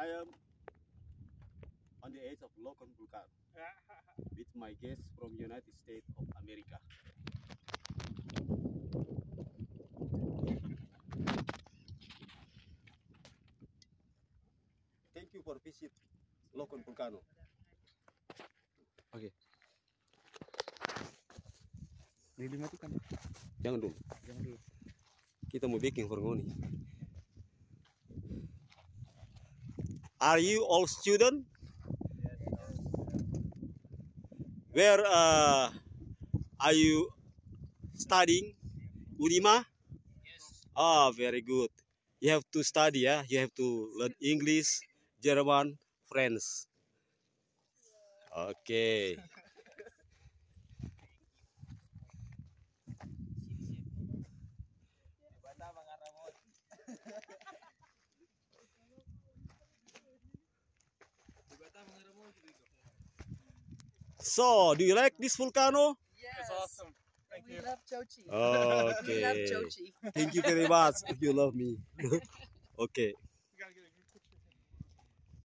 I am on the edge of Logan Vulcan with my guest from United States of America. Thank you for visit Logan Vulcano. Oke. Ini dimatikan. Jangan dulu. Jangan dulu. Kita mau baking for ngoni. Are you all student? Where are you studying? Unima? Yes. Ah, very good. You have to study, ya. You have to learn English, German, French. Okay. So, do you like this volcano? Yes. It's awesome. Thank We you. love Chochi. We love Okay. Chochi. Thank you very much if you love me. Okay.